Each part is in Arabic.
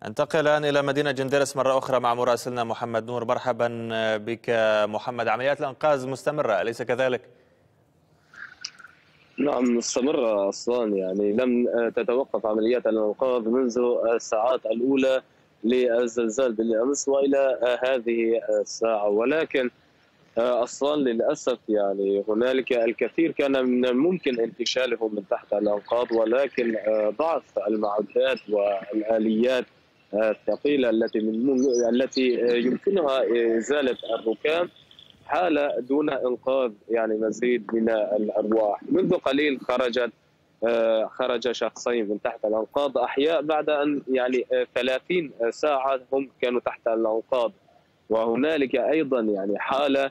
انتقل الآن إلى مدينة جنديرس مرة أخرى مع مراسلنا محمد نور. مرحبا بك محمد. عمليات الإنقاذ مستمرة أليس كذلك؟ نعم، مستمرة أصلا. يعني لم تتوقف عمليات الإنقاذ منذ الساعات الأولى للزلزال بالأمس وإلى هذه الساعة، ولكن أصلا للأسف يعني هنالك الكثير كان من الممكن انتشاله من تحت الأنقاض، ولكن ضعف المعدات والآليات الثقيلة التي يمكنها إزالة الركام حالة دون إنقاذ يعني مزيد من الأرواح. منذ قليل خرج شخصين من تحت الأنقاض أحياء بعد أن يعني 30 ساعة هم كانوا تحت الأنقاض. وهنالك أيضا يعني حالة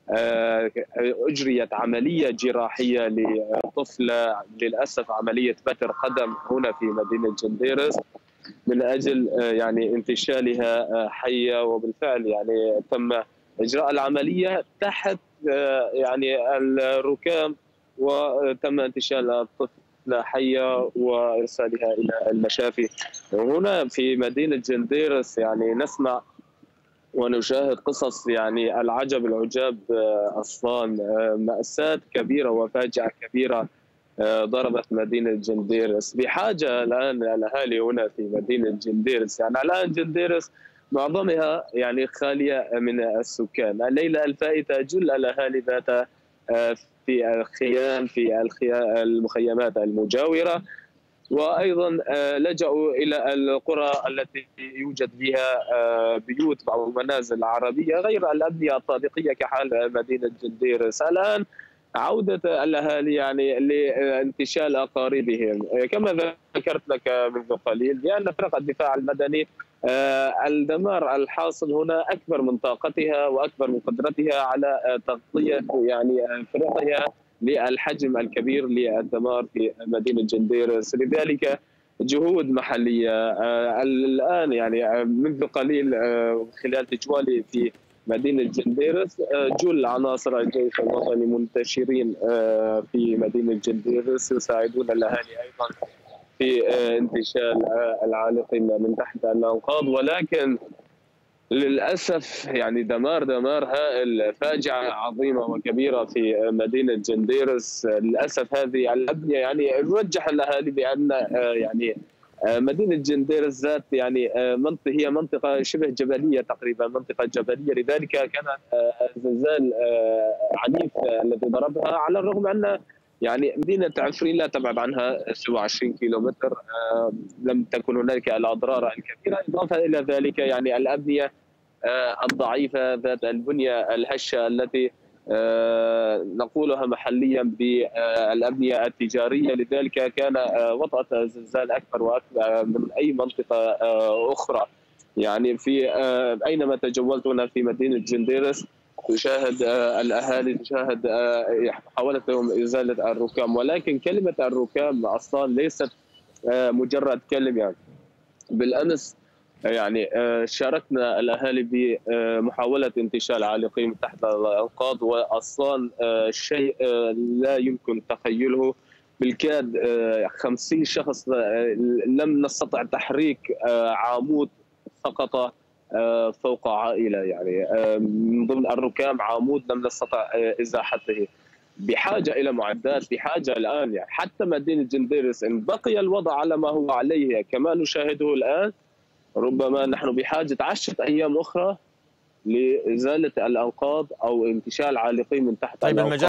أجريت عملية جراحية لطفلة، للأسف عملية بتر قدم هنا في مدينة جنديرس من أجل يعني انتشالها حية، وبالفعل يعني تم إجراء العملية تحت يعني الركام، وتم انتشال الطفلة حية وإرسالها إلى المشافي. هنا في مدينة جنديرس يعني نسمع ونشاهد قصص يعني العجب العجاب. أصلا مأساة كبيرة وفاجعة كبيرة ضربت مدينة جنديرس. بحاجة الآن الأهالي هنا في مدينة جنديرس، يعني الآن جنديرس معظمها يعني خالية من السكان. الليلة الفائتة جل الأهالي بات في الخيام في المخيمات المجاورة، وايضا لجأوا الى القرى التي يوجد بها بيوت او منازل عربيه غير الابنيه الطابقيه كحال مدينه جنديرس. الان عوده الاهالي يعني لانتشال اقاربهم. كما ذكرت لك منذ قليل بان فرق الدفاع المدني الدمار الحاصل هنا اكبر من طاقتها واكبر من قدرتها على تغطيه يعني فرقها للحجم الكبير للدمار في مدينة جنديرس. لذلك جهود محلية الآن يعني منذ قليل خلال تجوالي في مدينة جنديرس جل عناصر الجيش الوطني منتشرين في مدينة جنديرس يساعدون الأهالي أيضا في انتشال العالقين من تحت الأنقاض. ولكن للأسف يعني دمار هائل، فاجعة عظيمة وكبيرة في مدينة جنديرس. للأسف هذه الأبنية يعني يرجح الأهالي بأن يعني مدينة جنديرس ذات يعني هي منطقة شبه جبلية تقريبا، منطقة جبلية. لذلك كان زلزال عنيف الذي ضربها، على الرغم أن يعني مدينة عفرين لا تبعد عنها سوى 20 كيلومتر. لم تكن هنالك الأضرار الكبيرة. إضافة إلى ذلك يعني الأبنية الضعيفة ذات البنية الهشة التي نقولها محليا بالأبنية التجارية. لذلك كان وطأة الزلزال أكبر وأكبر من أي منطقة أخرى. يعني في أينما تجولت هنا في مدينة جنديرس تشاهد الأهالي، تشاهد محاولتهم إزالة الركام، ولكن كلمة الركام أصلا ليست مجرد كلمة. يعني بالأمس يعني شاركنا الأهالي بمحاولة انتشال عالقين تحت الأنقاض، وأصلا شيء لا يمكن تخيله. بالكاد 50 شخص لم نستطع تحريك عمود سقط فوق عائلة. يعني من ضمن الركام عمود لم نستطع إزاحته. بحاجة إلى معدات، بحاجة الآن يعني حتى مدينة جنديرس إن بقي الوضع على ما هو عليه كما نشاهده الآن، ربما نحن بحاجة 10 أيام أخرى لإزالة الأنقاض أو انتشال عالقين من تحت طيب الأنقاض.